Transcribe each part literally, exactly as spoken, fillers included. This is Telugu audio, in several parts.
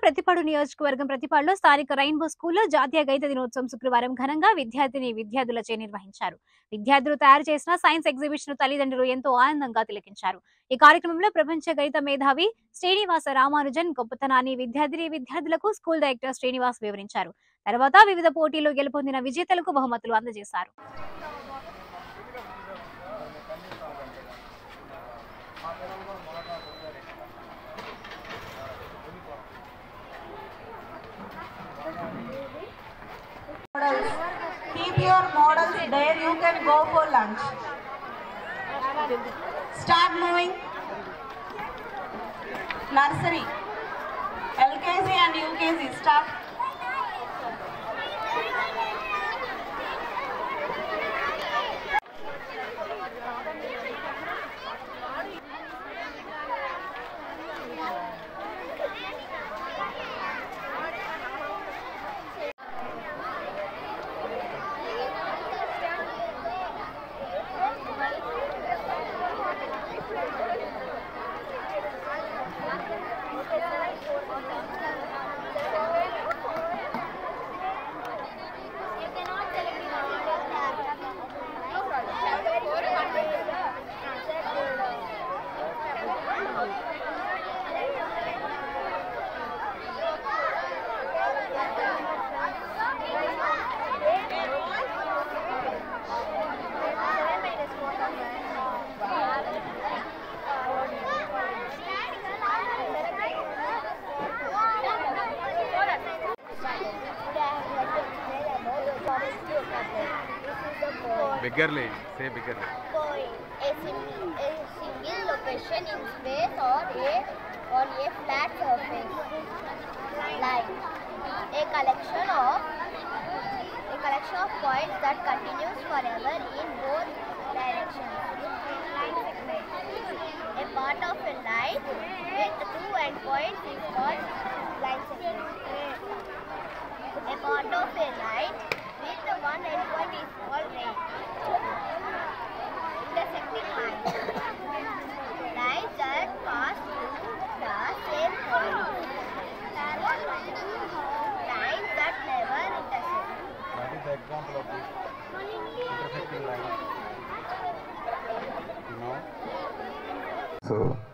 ప్రతిపాడు నియోజకవర్గం ప్రతిపాడులో స్థానిక రెయిన్బో స్కూల్లో జాతీయ గణిత దినోత్సవం శుక్రవారం ఘనంగా విద్యార్థిని విద్యార్థులచే నిర్వహించారు. విద్యార్థులు తయారు చేసిన సైన్స్ ఎగ్జిబిషన్ తల్లిదండ్రులు ఎంతో ఆనందంగా తిలకించారు. ఈ కార్యక్రమంలో ప్రపంచ గణిత మేధావి శ్రీనివాస రామానుజన్ గొప్పతనాన్ని విద్యార్థిని విద్యార్థులకు స్కూల్ డైరెక్టర్ శ్రీనివాస్ వివరించారు. తర్వాత వివిధ పోటీల్లో గెలుపొందిన విజేతలకు బహుమతులు అందజేశారు. Keep your models there, you can go for lunch. Start moving. Nursery, L K G and U K G, start. Biggerly, say biggerly. Point. A, sim a single location in space or a on a flat surface. Line. A collection of a collection of points that continues forever in both directions. Line segment. A part of a line with two endpoints is called line segment. A part of a line with one endpoint is called ray. Intersecting lines. Lines that pass through the same point. Parallel lines. Lines that never intersect. What is the example of this intersecting line? You know? So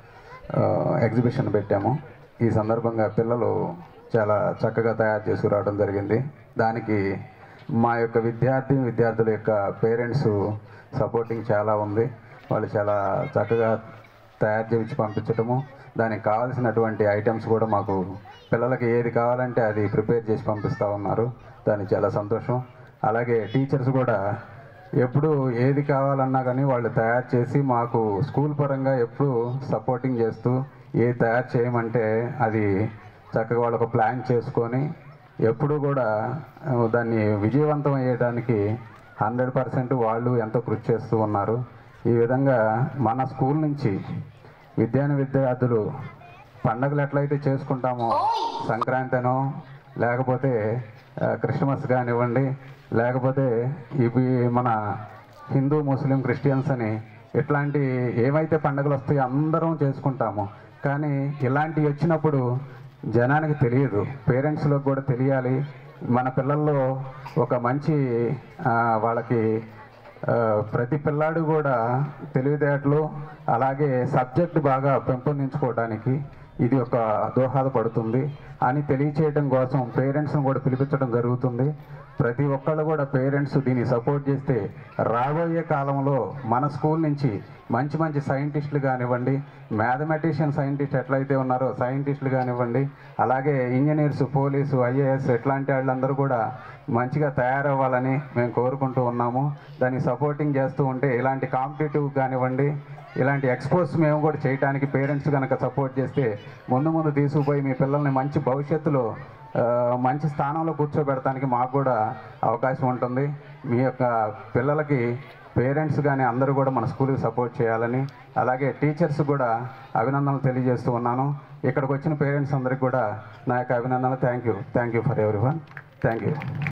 exhibition పెట్టాము. ఈ సందర్భంగా పిల్లలు చాలా చక్కగా తయారు చేసుకురావడం జరిగింది. దానికి మా యొక్క విద్యార్థి విద్యార్థుల యొక్క పేరెంట్స్ సపోర్టింగ్ చాలా ఉంది. వాళ్ళు చాలా చక్కగా తయారు చేయించి పంపించటము, దానికి కావాల్సినటువంటి ఐటమ్స్ కూడా మాకు పిల్లలకి ఏది కావాలంటే అది ప్రిపేర్ చేసి పంపిస్తూ ఉన్నారు. దానికి చాలా సంతోషం. అలాగే టీచర్స్ కూడా ఎప్పుడు ఏది కావాలన్నా కానీ వాళ్ళు తయారు చేసి మాకు స్కూల్ పరంగా ఎప్పుడు సపోర్టింగ్ చేస్తూ ఏది తయారు చేయమంటే అది చక్కగా వాళ్ళు ఒక ప్లాన్ చేసుకొని ఎప్పుడు కూడా దాన్ని విజయవంతం అయ్యడానికి హండ్రెడ్ పర్సెంట్ వాళ్ళు ఎంతో కృషి చేస్తూ ఉన్నారు. ఈ విధంగా మన స్కూల్ నుంచి విద్యార్థి విద్యార్థులు పండగలు ఎట్లయితే చేసుకుంటామో, సంక్రాంతినో లేకపోతే క్రిస్మస్ కానివ్వండి, లేకపోతే ఇవి మన హిందూ ముస్లిం క్రిస్టియన్స్ అని ఇట్లాంటి ఏవైతే పండుగలు వస్తాయో అందరం చేసుకుంటాము. కానీ ఇలాంటివి వచ్చినప్పుడు జనానికి తెలియదు, పేరెంట్స్లకు కూడా తెలియాలి. మన పిల్లల్లో ఒక మంచి వాళ్ళకి ప్రతి పిల్లాడు కూడా తెలివితేటలు అలాగే సబ్జెక్ట్ బాగా పెంపొందించుకోవడానికి ఇది ఒక దోహదపడుతుంది అని తెలియచేయడం కోసం పేరెంట్స్ని కూడా పిలిపించడం జరుగుతుంది. ప్రతి ఒక్కళ్ళు కూడా పేరెంట్స్ దీన్ని సపోర్ట్ చేస్తే రాబోయే కాలంలో మన స్కూల్ నుంచి మంచి మంచి సైంటిస్టులు కానివ్వండి, మ్యాథమెటిషియన్ సైంటిస్ట్ ఎట్లయితే ఉన్నారో సైంటిస్టులు కానివ్వండి, అలాగే ఇంజనీర్స్, పోలీసు, ఐఏఎస్ ఇట్లాంటి వాళ్ళందరూ కూడా మంచిగా తయారవ్వాలని మేము కోరుకుంటూ ఉన్నాము. దాన్ని సపోర్టింగ్ చేస్తూ ఉంటే ఇలాంటి కాంపిటేటివ్ కానివ్వండి, ఇలాంటి ఎక్స్పోజ్ మేము కూడా చేయడానికి పేరెంట్స్ కనుక సపోర్ట్ చేస్తే ముందు ముందు తీసుకుపోయి మీ పిల్లల్ని మంచి భవిష్యత్తులో మంచి స్థానంలో కూర్చోబెడటానికి మాకు కూడా అవకాశం ఉంటుంది. మీ యొక్క పిల్లలకి పేరెంట్స్ కానీ అందరూ కూడా మన స్కూల్కి సపోర్ట్ చేయాలని, అలాగే టీచర్స్ కూడా అభినందనలు తెలియజేస్తూ ఉన్నాను. ఇక్కడికి వచ్చిన పేరెంట్స్ అందరికీ కూడా నా యొక్క అభినందనలు. Thank you thank you for everyone. Thank you.